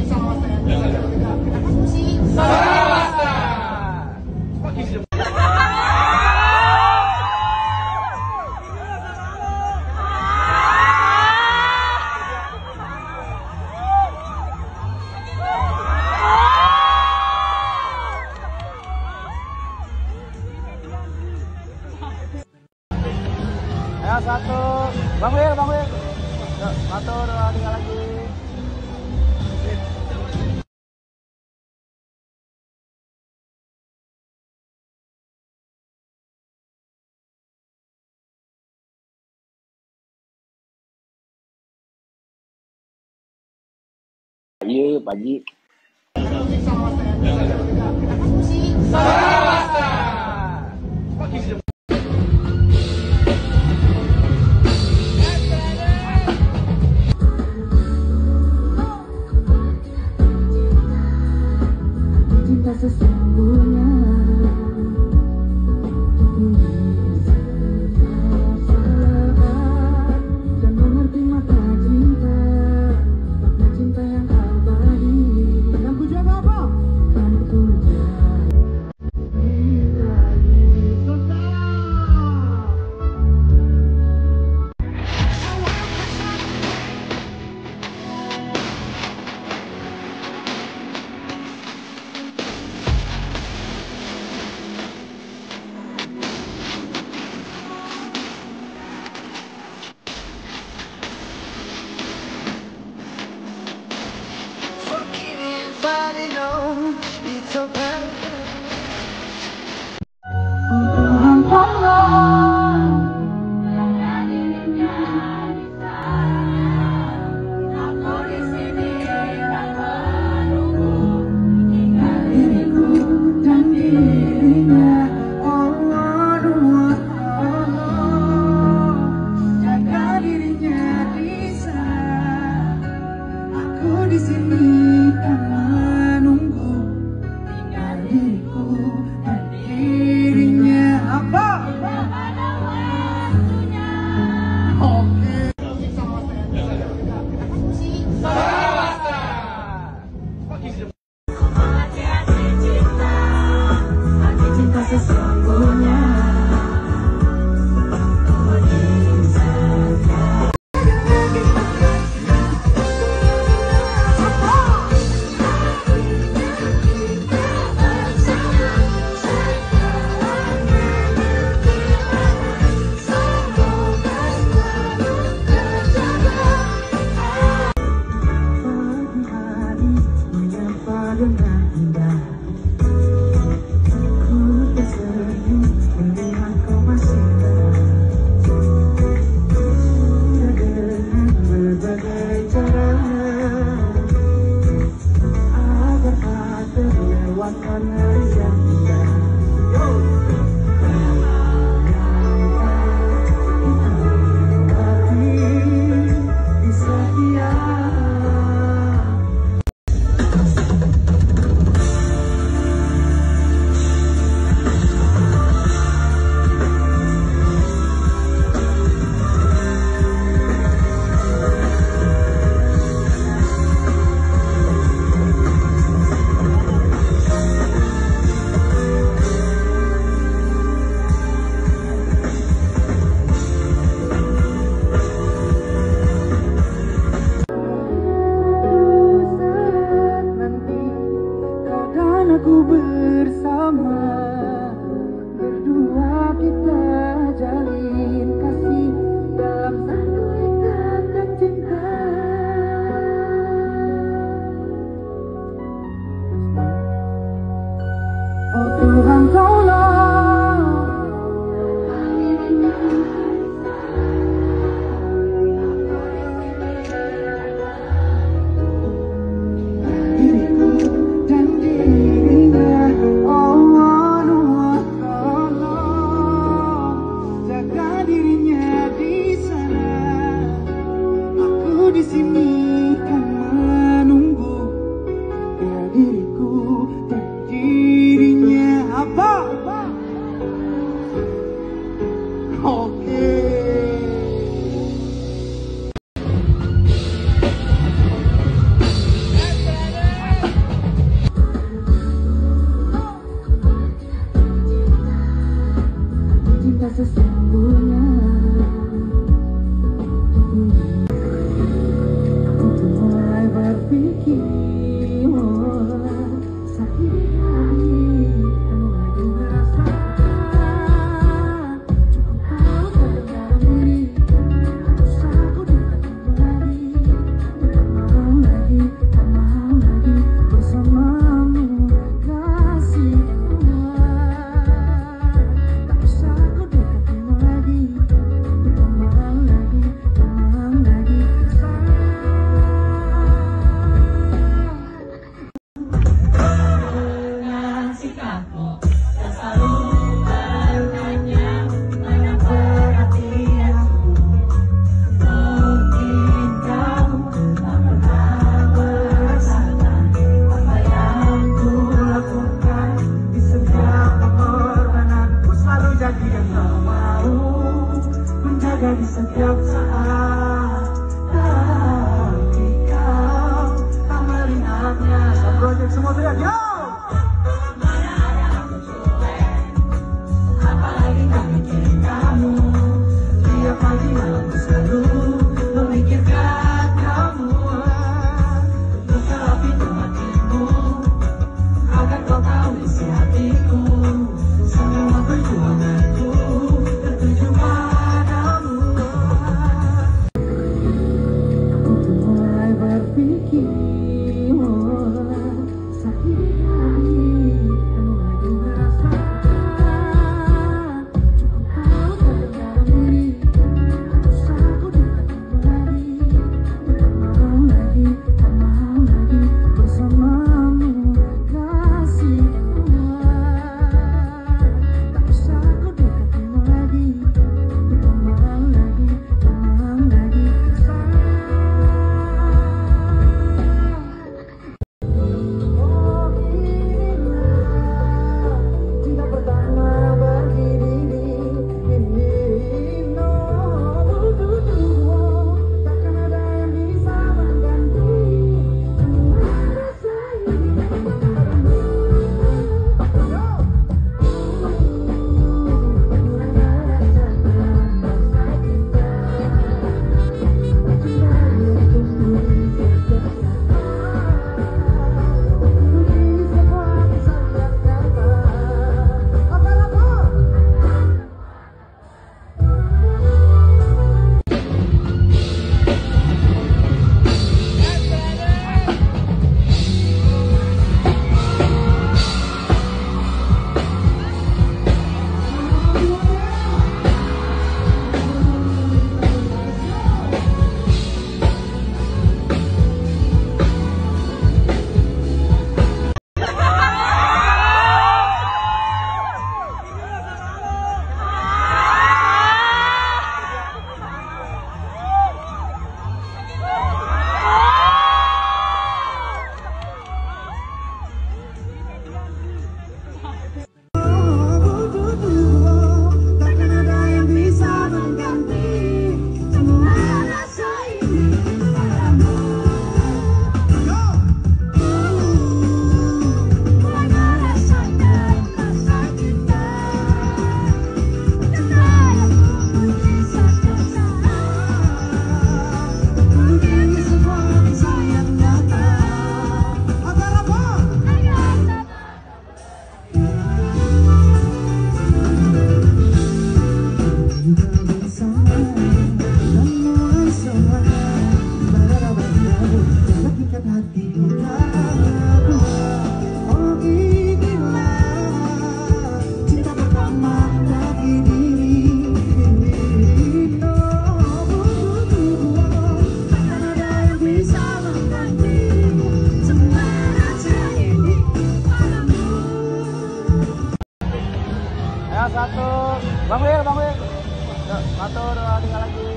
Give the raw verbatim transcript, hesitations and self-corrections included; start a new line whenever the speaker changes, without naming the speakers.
Ya satu, Bang Wir, Bang Wir. Yuk, satu, dua, tiga lagi.
Iya, Pak Haji.
Cinta sesungguhnya dan mengerti mata cinta, makna cinta yang abadi. Yang ku jaga apa? Kan ku jaga. Di sini kan menunggu, tinggal diriku dan dirinya. Apa? Oke. Cinta sesungguhnya. berpikir, oh, sakit hati, anu lagi merasakan. Cukup kau terdalam diri, harus aku dekatmu lagi. Tak mau lagi, tak mau lagi bersamamu, kasih Tuhan. Tak usah aku dekatmu lagi, tak mau lagi, tak mau lagi sayang.
Dengan sikapmu yang selalu bertanya mana berarti aku. Mungkin kau tak pernah merasakan apa yang ku lakukan di setiap pengorbanan. Ku selalu jadi yang kau mau, menjaga di setiap saat. Tapi kau tak melihatnya.
Project semua teriak, yo!
Mana ada aku cuek, apalagi tak mikirin kamu. Tiap pagi malam ku selalu memikirkan kamu. Bukalah pintu hatimu, agar kau tahu isi hatiku. Semua perjuanganku tertuju padamu.
Aku mulai berpikir, oh, sakit hati, anu lagi merasakan. Cukup kau terdalam diri, harus aku dekatmu lagi. Tak mau lagi, tak mau lagi bersamamu, kasih Tuhan. Tak usah aku dekatmu lagi, tak mau lagi, tak mau lagi sayang. Oh inilah cinta pertama bagi diri ini. No, takkan ada yang bisa mengganti semua rasa ini padamu. Mulai merasakan rasa cinta, cinta yang tumbuh di setiap saat. Tulis semua kisah yang nyata. Apa-apa? Takkan ada yang bisa mengganti semua rasa ini padamu. Mulai merasakan rasa cinta, cinta yang tumbuh di setiap saat. Tulis semua kisah yang nyata. Agar apa? Kita bersama dan mulai semuanya. Barang-barang lakukan hati kita. Oh inilah cinta pertama bagi diri ini. No, takkan ada yang bisa mengganti semua rasa ini padamu.
Ayo satu, Bang Wir, Bang Wir. Yuk, satu, dua, tiga lagi.